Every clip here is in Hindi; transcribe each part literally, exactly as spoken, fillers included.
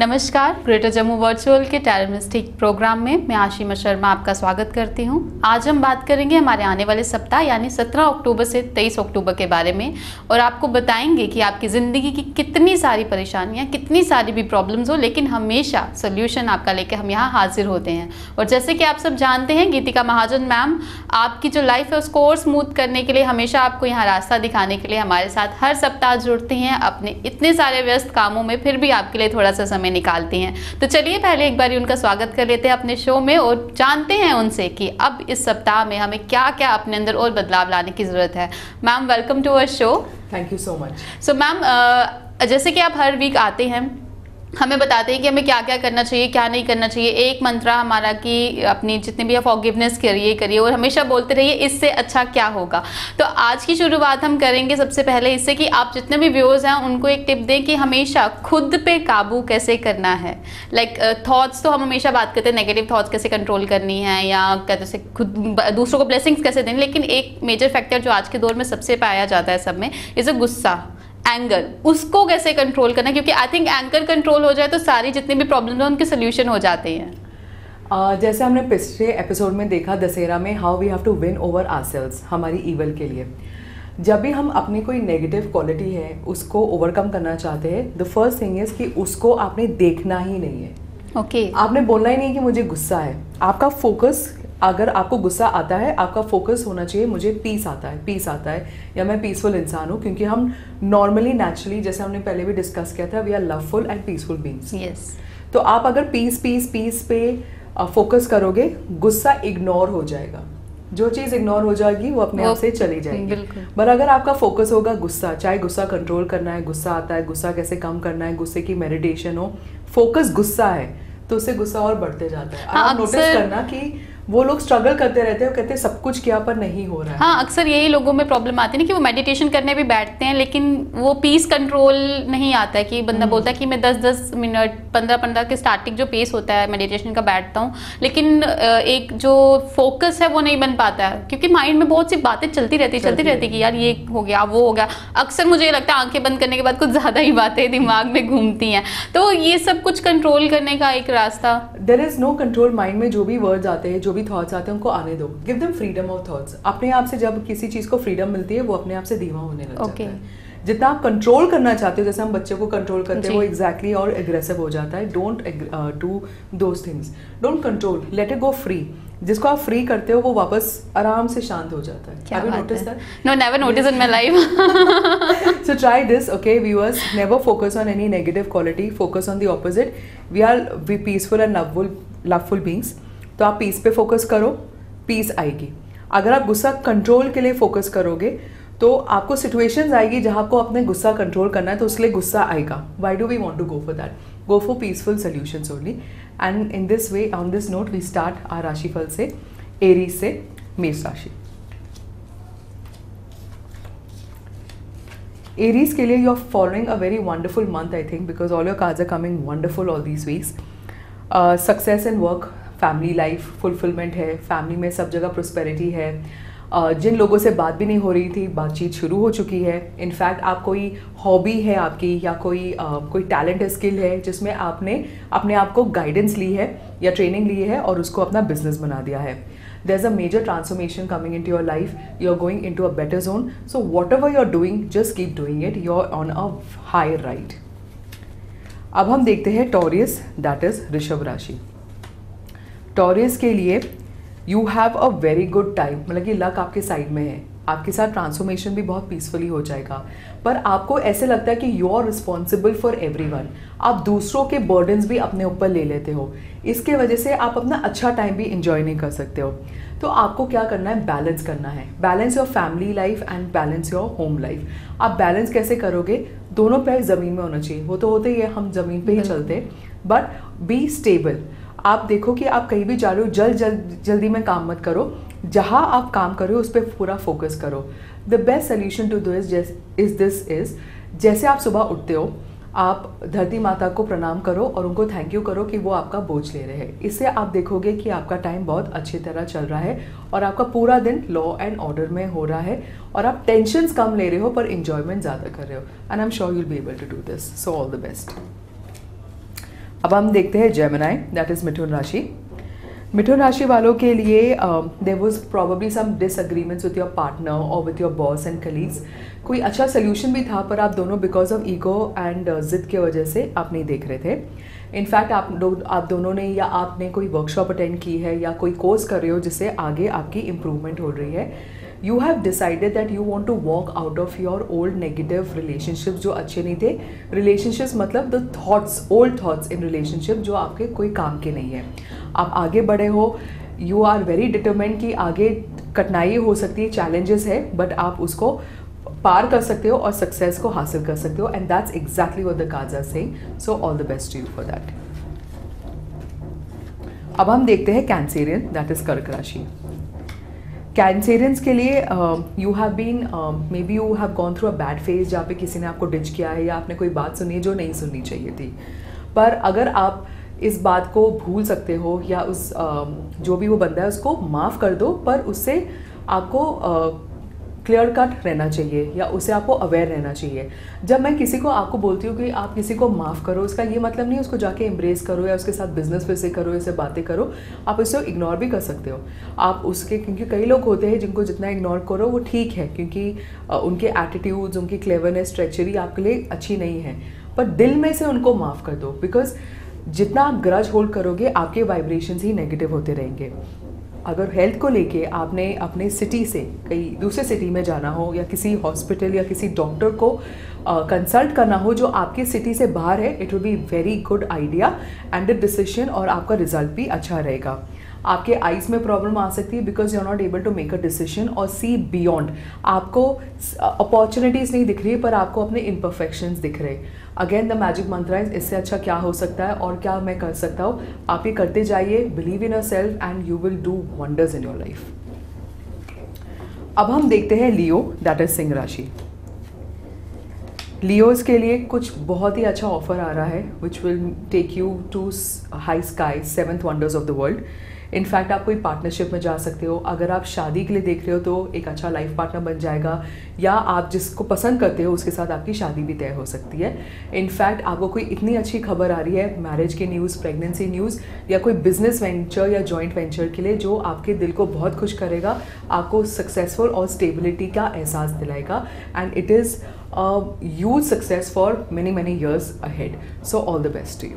नमस्कार, ग्रेटर जम्मू वर्चुअल के टैरमिस्टिक प्रोग्राम में मैं आशिमा शर्मा आपका स्वागत करती हूं। आज हम बात करेंगे हमारे आने वाले सप्ताह यानी सत्रह अक्टूबर से तेईस अक्टूबर के बारे में और आपको बताएंगे कि आपकी ज़िंदगी की कितनी सारी परेशानियां, कितनी सारी भी प्रॉब्लम्स हो, लेकिन हमेशा सोल्यूशन आपका लेकर हम यहाँ हाजिर होते हैं। और जैसे कि आप सब जानते हैं, गीतिका महाजन मैम आपकी जो लाइफ है उसको और स्मूथ करने के लिए, हमेशा आपको यहाँ रास्ता दिखाने के लिए हमारे साथ हर सप्ताह जुड़ती हैं। अपने इतने सारे व्यस्त कामों में फिर भी आपके लिए थोड़ा सा समय निकालती हैं। तो चलिए पहले एक बार उनका स्वागत कर लेते हैं अपने शो में और जानते हैं उनसे कि अब इस सप्ताह में हमें क्या क्या अपने अंदर और बदलाव लाने की जरूरत है। Ma'am, welcome to our show. Thank you so much. So ma'am, जैसे कि आप हर वीक आते हैं, हमें बताते हैं कि हमें क्या क्या करना चाहिए, क्या नहीं करना चाहिए। एक मंत्रा हमारा कि अपनी जितनी भी फॉरगिवनेस करिए करिए और हमेशा बोलते रहिए इससे अच्छा क्या होगा। तो आज की शुरुआत हम करेंगे सबसे पहले इससे कि आप जितने भी व्यूअर्स हैं उनको एक टिप दें कि हमेशा खुद पे काबू कैसे करना है। लाइक थॉट्स तो हम हमेशा बात करते हैं, नेगेटिव थॉट्स कैसे कंट्रोल करनी है या कहते से खुद दूसरों को ब्लेसिंग्स कैसे दें, लेकिन एक मेजर फैक्टर जो आज के दौर में सबसे पाया जाता है सब में, इज अ गुस्सा, एंगर। उसको कैसे कंट्रोल करना, क्योंकि आई थिंक एंगर कंट्रोल हो जाए तो सारी जितनी भी प्रॉब्लम है उनके सोल्यूशन हो जाते हैं। uh, जैसे हमने पिछले एपिसोड में देखा दशहरा में, how we have to win over ourselves, हमारी ईवल के लिए। जब भी हम अपनी कोई नेगेटिव क्वालिटी है उसको ओवरकम करना चाहते हैं, द फर्स्ट थिंग इज कि उसको आपने देखना ही नहीं है। Okay okay. आपने बोलना ही नहीं कि मुझे गुस्सा है। आपका फोकस, अगर आपको गुस्सा आता है, आपका फोकस होना चाहिए मुझे पीस आता है, पीस आता है या मैं पीसफुल इंसान हूँ। क्योंकि हम नॉर्मली नेचुरली, जैसे हमने पहले भी डिस्कस किया था, we are loveful and peaceful beings. Yes. तो आप अगर पीस पीस पीस पे फोकस करोगे, गुस्सा इग्नोर हो जाएगा। जो चीज़ इग्नोर हो जाएगी वो अपने आप से चली जाएगी। पर अगर आपका फोकस होगा गुस्सा, चाहे गुस्सा कंट्रोल करना है, गुस्सा आता है, गुस्सा कैसे कम करना है, गुस्से की मेडिटेशन हो, फोकस गुस्सा है तो उससे गुस्सा और बढ़ते जाता है। आप नोटिस करना कि वो लोग स्ट्रगल करते रहते हैं, वो कहते हैं सब कुछ किया पर नहीं हो रहा है। हाँ, अक्सर यही लोगों में प्रॉब्लम आती है ना कि वो मेडिटेशन करने भी बैठते हैं लेकिन वो पीस कंट्रोल नहीं आता है। कि बंदा बोलता है कि मैं दस दस मिनट पंद्रह पंद्रह के स्टार्टिंग जो पेस होता है मेडिटेशन का बैठता हूँ, लेकिन एक जो फोकस है वो नहीं बन पाता है क्योंकि माइंड में बहुत सी बातें चलती रहती चलती रहती कि यार ये हो गया, वो हो गया। अक्सर मुझे लगता है आंखें बंद करने के बाद कुछ ज़्यादा ही बातें दिमाग में घूमती हैं। तो ये सब कुछ कंट्रोल करने का एक रास्ता, there is no control. Mind में जो भी वर्ड्स आते हैं, जो भी थॉट्स आते हैं, उनको आने दो। Give them freedom of thoughts. अपने आप से जब किसी चीज को फ्रीडम मिलती है वो अपने आप से धीमा होने लग okay. जाता है। जितना आप कंट्रोल करना चाहते हो, जैसे हम बच्चे को कंट्रोल करते हैं, वो एग्जैक्टली exactly और एग्रेसिव हो जाता है। Don't do those things, don't control, let it go free. जिसको आप फ्री करते हो वो वापस आराम से शांत हो जाता है। क्या Have you बात noticed है? that? No, never noticed in my life. So try this, okay, viewers. Never focus on any negative quality. Focus on the opposite. We are we peaceful and loveful, loveful beings. तो आप पीस पे फोकस करो, पीस आएगी। अगर आप गुस्सा कंट्रोल के लिए फोकस करोगे तो आपको सिचुएशंस आएगी जहां आपको अपने गुस्सा कंट्रोल करना है, तो उसके लिए गुस्सा आएगा। Why do we want to go for that? Go for peaceful solutions only. And in this way, on this note, we start our राशिफल से, एरीज से मेष राशि। एरीज के लिए you are following a very wonderful month, I think, because all your cards are coming wonderful all these weeks. Success in work, family life, fulfilment है, फैमिली में सब जगह प्रोस्पेरिटी है। uh, जिन लोगों से बात भी नहीं हो रही थी, बातचीत शुरू हो चुकी है। इनफैक्ट आप कोई हॉबी है आपकी या कोई uh, कोई टैलेंट है, स्किल है जिसमें आपने अपने आप को गाइडेंस ली है या ट्रेनिंग ली है और उसको अपना बिजनेस बना दिया है। There is a major transformation coming into your life. You are going into a better zone. So whatever you are doing, just keep doing it. You are on a higher ride. अब हम देखते हैं टॉरियस, दैट इज ऋषभ राशि। टॉरियस के लिए you have a very good time, मतलब कि लक आपके साइड में है। आपके साथ ट्रांसफॉर्मेशन भी बहुत पीसफुली हो जाएगा, पर आपको ऐसे लगता है कि you are responsible for everyone. आप दूसरों के बर्डन्स भी अपने ऊपर ले लेते हो, इसके वजह से आप अपना अच्छा टाइम भी इंजॉय नहीं कर सकते हो। तो आपको क्या करना है? बैलेंस करना है। Balance your family life and balance your home life. आप बैलेंस कैसे करोगे? दोनों पैर ज़मीन में होना चाहिए। वो तो होते ही है, हम ज़मीन पे ही चलते, बट बी स्टेबल। आप देखो कि आप कहीं भी जा रहे हो, जल्द जल्द जल्दी में काम मत करो। जहाँ आप काम कर रहे हो उस पर पूरा फोकस करो। The best solution to this is this is जैसे आप सुबह उठते हो, आप धरती माता को प्रणाम करो और उनको थैंक यू करो कि वो आपका बोझ ले रहे हैं। इससे आप देखोगे कि आपका टाइम बहुत अच्छी तरह चल रहा है और आपका पूरा दिन लॉ एंड ऑर्डर में हो रहा है और आप टेंशन्स कम ले रहे हो पर इंजॉयमेंट ज़्यादा कर रहे हो। And I am sure you will be able to do this. So all the best. अब हम देखते हैं जेमिनी, दैट इज मिथुन राशि। मिथुन राशि वालों के लिए there was probably some disagreements with your partner और with your boss and colleagues. कोई अच्छा सोल्यूशन भी था पर आप दोनों बिकॉज ऑफ ईगो एंड जिद की वजह से आप नहीं देख रहे थे। इनफैक्ट आप दो, आप दोनों ने या आपने कोई वर्कशॉप अटेंड की है या कोई कोर्स कर रहे हो जिससे आगे आपकी इम्प्रूवमेंट हो रही है। You have decided that you want to walk out of your old negative relationships जो अच्छे नहीं थे। रिलेशनशिप्स मतलब the thoughts, old thoughts in relationship जो आपके कोई काम के नहीं है। आप आगे बढ़े हो, यू आर वेरी डिटरमाइंड कि आगे कठिनाई हो सकती है, चैलेंजेस है, बट आप उसको पार कर सकते हो और सक्सेस को हासिल कर सकते हो। And that's exactly what the cards are saying, so all the best to you for that. अब हम देखते हैं कैंसेरियन, दैट इज कर्क राशि। कैंसेरियंस के लिए you have been maybe you have gone through a bad phase जहाँ पे किसी ने आपको डिच किया है या आपने कोई बात सुनी है जो नहीं सुननी चाहिए थी। पर अगर आप इस बात को भूल सकते हो या उस uh, जो भी वो बंदा है उसको माफ़ कर दो, पर उससे आपको क्लियर uh, कट रहना चाहिए या उससे आपको अवेयर रहना चाहिए। जब मैं किसी को आपको बोलती हूँ कि आप किसी को माफ़ करो, उसका ये मतलब नहीं उसको जाके एम्ब्रेस करो या उसके साथ बिजनेस फिर से करो, ऐसे बातें करो। आप उसको इग्नोर भी कर सकते हो आप उसके, क्योंकि कई लोग होते हैं जिनको जितना इग्नोर करो वो ठीक है, क्योंकि uh, उनके एटीट्यूड्स, उनकी क्लेवरनेस, ट्रेचरी आपके लिए अच्छी नहीं है। पर दिल में से उनको माफ़ कर दो, बिकॉज जितना आप ग्रज होल्ड करोगे आपके वाइब्रेशंस ही नेगेटिव होते रहेंगे। अगर हेल्थ को लेके आपने अपने सिटी से कहीं दूसरे सिटी में जाना हो या किसी हॉस्पिटल या किसी डॉक्टर को कंसल्ट uh, करना हो जो आपके सिटी से बाहर है, it will be very good idea and a decision, और आपका रिजल्ट भी अच्छा रहेगा। आपके आइज़ में प्रॉब्लम आ सकती है because you are not able to make a decision और सी बियॉन्ड। आपको अपॉर्चुनिटीज़ नहीं दिख रही है पर आपको अपने इम्परफेक्शंस दिख रहे। Again the magic mantra is, इससे अच्छा क्या हो सकता है और क्या मैं कर सकता हूँ। आप ये करते जाइए, believe in yourself and you will do wonders in your life. अब हम देखते हैं लियो, दैट इज सिंह राशि। लियोज के लिए कुछ बहुत ही अच्छा ऑफर आ रहा है which will take you to high sky, seventh wonders of the world. In fact आप कोई पार्टनरशिप में जा सकते हो। अगर आप शादी के लिए देख रहे हो तो एक अच्छा लाइफ पार्टनर बन जाएगा, या आप जिसको पसंद करते हो उसके साथ आपकी शादी भी तय हो सकती है। इनफैक्ट आपको कोई इतनी अच्छी खबर आ रही है, मैरिज की न्यूज़, प्रेगनेंसी न्यूज़ या कोई बिजनेस वेंचर या जॉइंट वेंचर के लिए, जो आपके दिल को बहुत खुश करेगा, आपको सक्सेसफुल और स्टेबिलिटी का एहसास दिलाएगा। And it is huge success for many many years ahead, so all the best to you.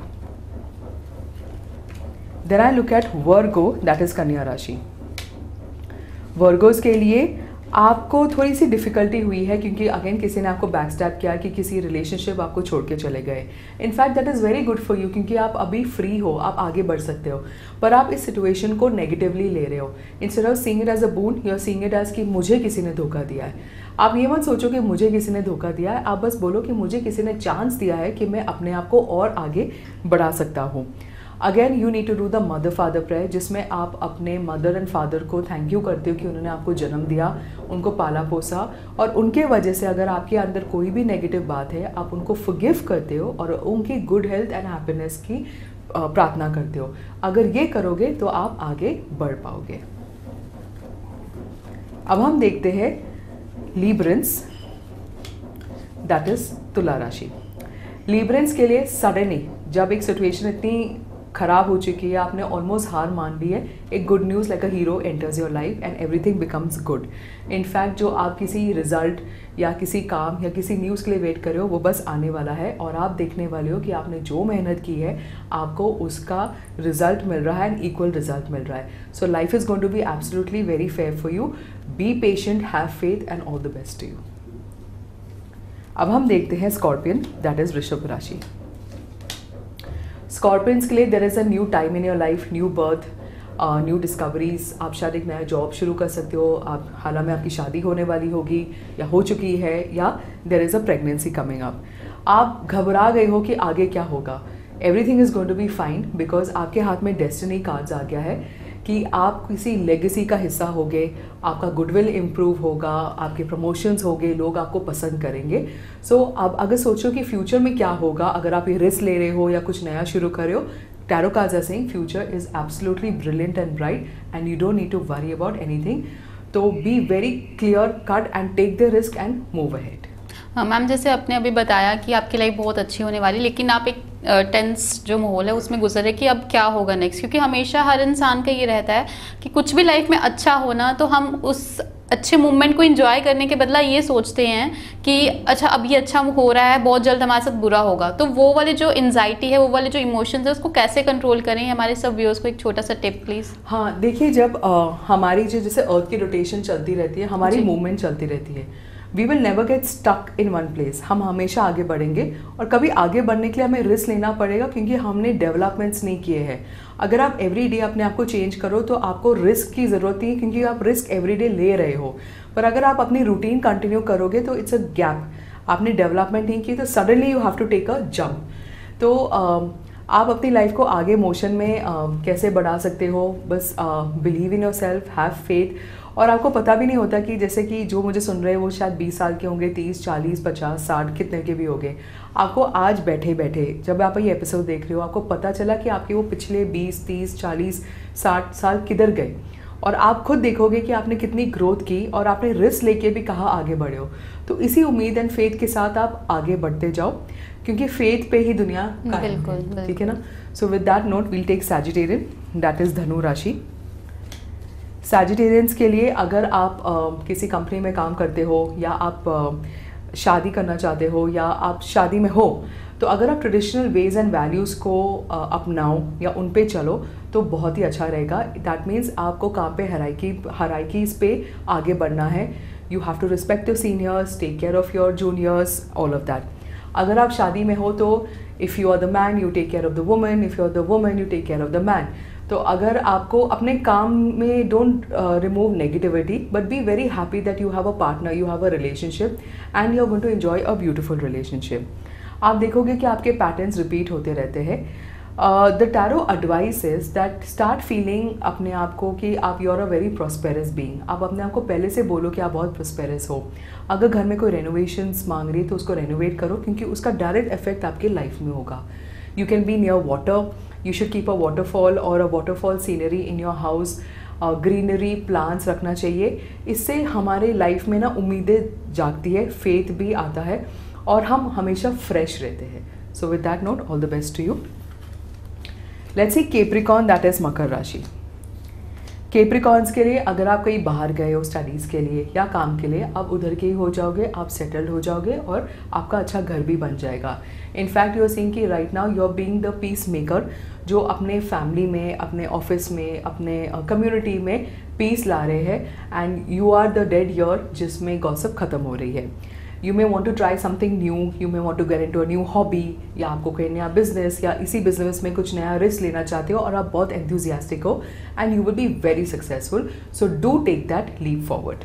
Then I look at Virgo, that is कन्या राशि। वर्गोज के लिए आपको थोड़ी सी डिफ़िकल्टी हुई है क्योंकि अगेन किसी ने आपको बैक स्टैप किया कि किसी रिलेशनशिप आपको छोड़ के चले गए। In fact that is very good for you क्योंकि आप अभी फ्री हो, आप आगे बढ़ सकते हो, पर आप इस सिचुएशन को नेगेटिवली ले रहे हो। Instead of seeing it as a boon, you are seeing it as कि मुझे किसी ने धोखा दिया है। आप ये मत सोचो कि मुझे किसी ने धोखा दिया है, आप बस बोलो कि मुझे किसी ने चांस दिया है कि मैं अपने आप को और आगे बढ़ा सकता हूँ। Again you need to do the mother father prayer, जिसमें आप अपने मदर एंड फादर को थैंक यू करते हो कि उन्होंने आपको जन्म दिया, उनको पाला पोसा, और उनके वजह से अगर आपके अंदर कोई भी नेगेटिव बात है आप उनको फॉरगिव करते हो और उनकी गुड हेल्थ एंड हैप्पीनेस की प्रार्थना करते हो। अगर ये करोगे तो आप आगे बढ़ पाओगे। अब हम देखते हैं लीब्रेंस, दैट इज तुला राशि। लीब्रेंस के लिए सडनली जब एक सिचुएशन इतनी खराब हो चुकी है, आपने ऑलमोस्ट हार मान ली है, एक good news like a hero enters your life and everything becomes good. In fact जो आप किसी रिजल्ट या किसी काम या किसी न्यूज़ के लिए वेट कर रहे हो वो बस आने वाला है, और आप देखने वाले हो कि आपने जो मेहनत की है आपको उसका रिजल्ट मिल रहा है एंड इक्वल रिजल्ट मिल रहा है। So life is going to be absolutely very fair for you. Be patient, have faith and all the best to you. अब हम देखते हैं स्कॉर्पियन, दैट इज वृषभ राशि। स्कॉर्पियंस के लिए there is a new time in your life, new birth, new discoveries. आप शायद एक नया जॉब शुरू कर सकते हो, आप हाल में आपकी शादी होने वाली होगी या हो चुकी है, या there is a pregnancy coming up. आप घबरा गए हो कि आगे क्या होगा। Everything is going to be fine because आपके हाथ में डेस्टिनी कार्ड्स आ गया है कि आप किसी लेगेसी का हिस्सा होगे, आपका गुडविल इम्प्रूव होगा, आपके प्रमोशंस होंगे, लोग आपको पसंद करेंगे। सो so, अब अगर सोचो कि फ्यूचर में क्या होगा, अगर आप ये रिस्क ले रहे हो या कुछ नया शुरू कर रहे हो, tarot cards are saying future is absolutely brilliant and bright and you don't need to worry about anything. तो be very clear cut and take the risk and move ahead. Ma'am, जैसे आपने अभी बताया कि आपकी लाइफ बहुत अच्छी होने वाली, लेकिन आप एक टेंस जो माहौल है उसमें गुजरे कि अब क्या होगा नेक्स्ट, क्योंकि हमेशा हर इंसान का ये रहता है कि कुछ भी लाइफ में अच्छा होना तो हम उस अच्छे मोमेंट को एंजॉय करने के बदला ये सोचते हैं कि अच्छा अब ये अच्छा हो रहा है, बहुत जल्द हमारे साथ बुरा होगा। तो वो वाली जो एंजाइटी है, वो वाले जो इमोशंस है, उसको कैसे कंट्रोल करें? हमारे सब व्यूअर्स को एक छोटा सा टिप प्लीज़। हाँ देखिए, जब आ, हमारी जो जैसे अर्थ की रोटेशन चलती रहती है, हमारी मूवमेंट चलती रहती है, we will never get stuck in one place. हम हमेशा आगे बढ़ेंगे और कभी आगे बढ़ने के लिए हमें रिस्क लेना पड़ेगा क्योंकि हमने डेवलपमेंट्स नहीं किए हैं। अगर आप एवरी डे अपने आप को चेंज करो तो आपको रिस्क की ज़रूरत नहीं है क्योंकि आप रिस्क एवरी डे ले रहे हो। पर अगर आप अपनी रूटीन कंटिन्यू करोगे तो इट्स अ गैप, आपने डेवलपमेंट नहीं की तो suddenly you have to take a jump. तो uh, आप अपनी लाइफ को आगे मोशन में uh, कैसे बढ़ा सकते हो? बस believe in yourself, have faith. और आपको पता भी नहीं होता कि जैसे कि जो मुझे सुन रहे हैं वो शायद बीस साल के होंगे, तीस, चालीस, पचास, साठ, कितने के भी होंगे। आपको आज बैठे बैठे जब आप ये एपिसोड देख रहे हो, आपको पता चला कि आपके वो पिछले बीस, तीस, चालीस, साठ साल किधर गए, और आप खुद देखोगे कि आपने कितनी ग्रोथ की और आपने रिस्क लेके भी कहाँ आगे बढ़े हो। तो इसी उम्मीद एंड फेथ के साथ आप आगे बढ़ते जाओ क्योंकि फेथ पे ही दुनिया कायम है, ठीक है ना। So with that note we'll take Sagittarian, that is धनु राशि। सैजिटेरियंस के लिए अगर आप uh, किसी कंपनी में काम करते हो या आप uh, शादी करना चाहते हो या आप शादी में हो, तो अगर आप ट्रेडिशनल वेज एंड वैल्यूज़ को uh, अपनाओ या उन पे चलो तो बहुत ही अच्छा रहेगा। दैट मीन्स आपको काम पे हराइकी हराइकीज पे आगे बढ़ना है। You have to respect your seniors, take care of your juniors, all of that. अगर आप शादी में हो तो if you are the man you take care of the woman, if you are the woman you take care of the man. तो अगर आपको अपने काम में don't remove negativity but be very happy that you have a partner, you have a relationship and you are going to enjoy a beautiful relationship. आप देखोगे कि आपके पैटर्न्स रिपीट होते रहते हैं। The tarot advice is that start feeling अपने आप को कि आप you are a very prosperous being. आप अपने आप को पहले से बोलो कि आप बहुत प्रॉस्पेरस हो। अगर घर में कोई रेनोवेशंस मांग रही है तो उसको रेनोवेट करो क्योंकि उसका डायरेक्ट इफेक्ट आपके लाइफ में होगा। You can be near water, you should keep a waterfall or a waterfall scenery in your house, greenery uh, plants रखना चाहिए। इससे हमारे लाइफ में ना उम्मीदें जागती है, फेथ भी आता है और हम हमेशा फ्रेश रहते हैं। So with that note all the best to you. Let's see Capricorn, that is मकर राशि। कैप्रिकॉर्न्स के लिए अगर आप कहीं बाहर गए हो स्टडीज़ के लिए या काम के लिए, आप उधर के ही हो जाओगे, आप सेटल्ड हो जाओगे और आपका अच्छा घर भी बन जाएगा। इनफैक्ट यू आर सीइंग कि right now you are being the peace maker, जो अपने फैमिली में, अपने ऑफिस में, अपने कम्युनिटी uh, में पीस ला रहे हैं and you are the dead year जिसमें गॉसिप ख़त्म हो रही है। You may want to try something new, you may want to get into a new hobby, या आपको कोई नया बिजनेस या इसी बिजनेस में कुछ नया रिस्क लेना चाहते हो और आप बहुत एंथुजियास्टिक हो and you will be very successful. So do take that leap forward.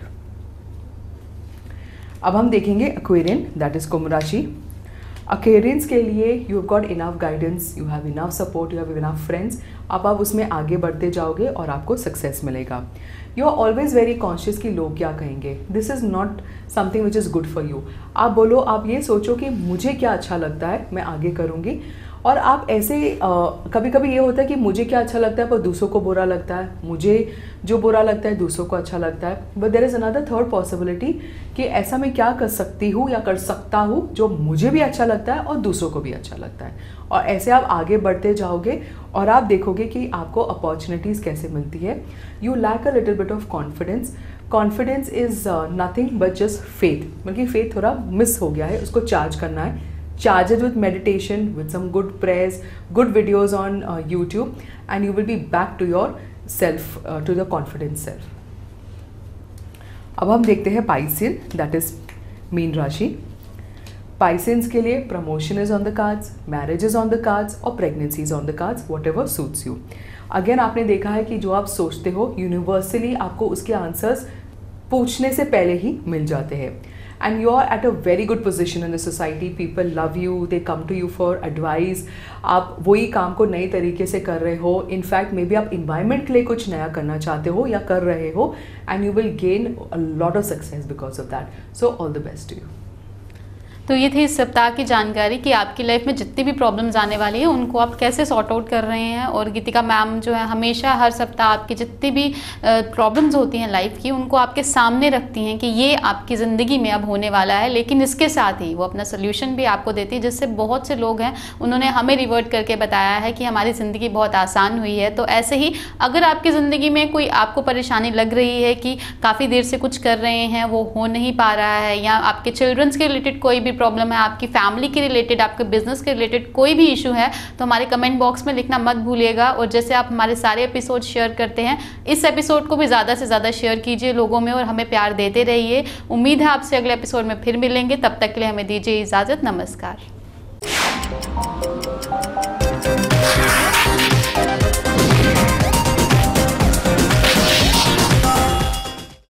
अब हम देखेंगे एक्वेरियन, दैट इज कुंभ राशि। अक्वेरियंस के लिए you have got enough guidance, you have enough support, you have enough friends. अब आप उसमें आगे बढ़ते जाओगे और आपको सक्सेस मिलेगा। You are always very conscious कि लोग क्या कहेंगे। This is not something which is good for you. आप बोलो, आप ये सोचो कि मुझे क्या अच्छा लगता है, मैं आगे करूँगी। और आप ऐसे uh, कभी कभी ये होता है कि मुझे क्या अच्छा लगता है पर दूसरों को बुरा लगता है, मुझे जो बुरा लगता है दूसरों को अच्छा लगता है। But there is another third possibility कि ऐसा मैं क्या कर सकती हूँ या कर सकता हूँ जो मुझे भी अच्छा लगता है और दूसरों को भी अच्छा लगता है। और ऐसे आप आगे बढ़ते जाओगे और आप देखोगे कि आपको अपॉर्चुनिटीज़ कैसे मिलती है। You lack a little bit of confidence. Confidence is nothing but just faith, बल्कि फेथ थोड़ा मिस हो गया है, उसको चार्ज करना है। Charge it with meditation, with some good prayers, good videos on uh, YouTube, and you will be back to your self, uh, to the confident self. अब हम देखते हैं पाइसिन, that is मीन राशि। पाइसिन्स के लिए promotion is on the cards, marriage is on the cards और pregnancy is on the cards, whatever suits you. Again आपने देखा है कि जो आप सोचते हो यूनिवर्सली आपको उसके आंसर्स पूछने से पहले ही मिल जाते हैं। And you are at a very good position in the society. People love you. They come to you for advice. आप वही काम को नए तरीके से कर रहे हो. In fact, maybe आप environment के लिए कुछ नया करना चाहते हो या कर रहे हो, and you will gain a lot of success because of that. So all the best to you. तो ये थी इस सप्ताह की जानकारी कि आपकी लाइफ में जितनी भी प्रॉब्लम्स आने वाली है उनको आप कैसे सॉर्ट आउट कर रहे हैं। और गीतिका मैम जो है हमेशा हर सप्ताह आपकी जितनी भी प्रॉब्लम्स होती हैं लाइफ की उनको आपके सामने रखती हैं कि ये आपकी ज़िंदगी में अब होने वाला है, लेकिन इसके साथ ही वो अपना सोल्यूशन भी आपको देती है, जिससे बहुत से लोग हैं उन्होंने हमें रिवर्ट करके बताया है कि हमारी ज़िंदगी बहुत आसान हुई है। तो ऐसे ही अगर आपकी ज़िंदगी में कोई आपको परेशानी लग रही है कि काफ़ी देर से कुछ कर रहे हैं वो हो नहीं पा रहा है, या आपके चिल्ड्रंस के रिलेटेड कोई भी प्रॉब्लम है, आपकी फैमिली के रिलेटेड, आपके बिजनेस के रिलेटेड कोई भी इशू है, तो हमारे कमेंट बॉक्स में लिखना मत भूलिएगा। और जैसे आप हमारे सारे एपिसोड शेयर करते हैं, इस एपिसोड को भी ज़्यादा से ज़्यादा शेयर कीजिए लोगों में और हमें प्यार देते रहिए। उम्मीद है आपसे अगले एपिसोड में फिर मिलेंगे, तब तक के लिए हमें दीजिए इजाज़त। नमस्कार।